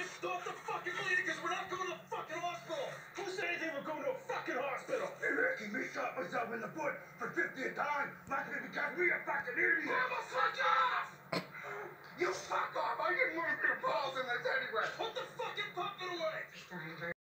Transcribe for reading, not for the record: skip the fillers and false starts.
Just stop the fucking bleeding because we're not going to the fucking hospital. Who said anything we're going to a fucking hospital? You're making me shot myself in the foot for 50th time. Not gonna because me a fucking idiot. Grandma, fuck off! You fuck off. I didn't move your balls in this anyway. Put the fucking puppet away.